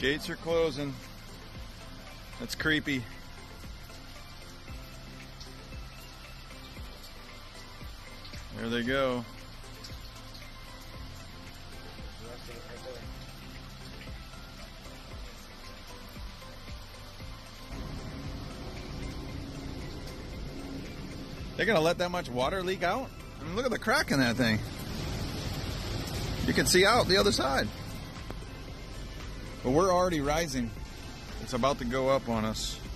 Gates are closing. That's creepy. There they go. They're gonna let that much water leak out? I mean, look at the crack in that thing. You can see out the other side. But we're already rising. It's about to go up on us.